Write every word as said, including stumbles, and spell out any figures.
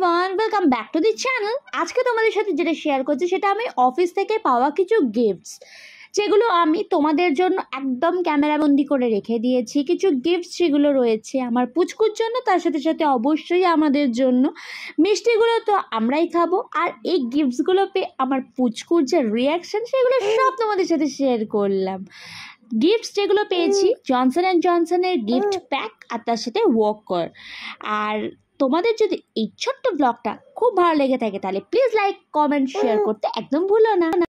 Everyone, welcome back to the channel. আজকে তোমাদের সাথে যেটা শেয়ার করছি সেটা আমি অফিস থেকে পাওয়া কিছু গিফটস, যেগুলো আমি তোমাদের জন্য একদম ক্যামেরাবন্দি করে রেখে দিয়েছি। কিছু গিফটস যেগুলো রয়েছে আমার পুচকুর জন্য, তার সাথে সাথে অবশ্যই আমাদের জন্য। মিষ্টিগুলো তো আমরাই খাবো, আর এই গিফটসগুলো পেয়ে আমার পুচকুর যে রিয়াকশান সেগুলো সব তোমাদের সাথে শেয়ার করলাম। গিফটস যেগুলো পেয়েছি জনসন অ্যান্ড জনসনের গিফট প্যাক, আর তার সাথে ওয়াকার। আর তোমাদের যদি এই ছোট্ট ব্লগটা খুব ভালো লেগে থাকে তাহলে প্লিজ লাইক, কমেন্ট, শেয়ার করতে একদম ভুলো না।